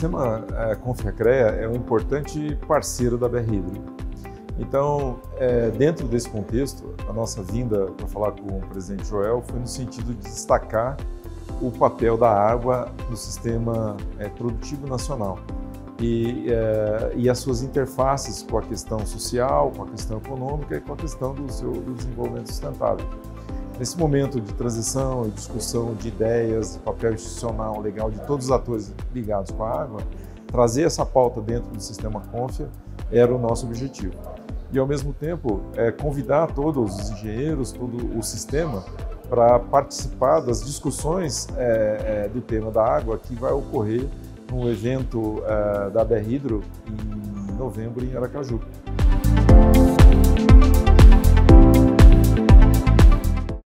sistema Confia-CREA é um importante parceiro da BR-Hidro. Então, dentro desse contexto, a nossa vinda para falar com o presidente Joel foi no sentido de destacar o papel da água no sistema produtivo nacional e as suas interfaces com a questão social, com a questão econômica e com a questão do desenvolvimento sustentável. Nesse momento de transição e discussão de ideias, de papel institucional legal de todos os atores ligados com a água, trazer essa pauta dentro do sistema Confia era o nosso objetivo. E, ao mesmo tempo, convidar todos os engenheiros, todo o sistema, para participar das discussões do tema da água que vai ocorrer no evento da BR-Hidro em novembro em Aracaju.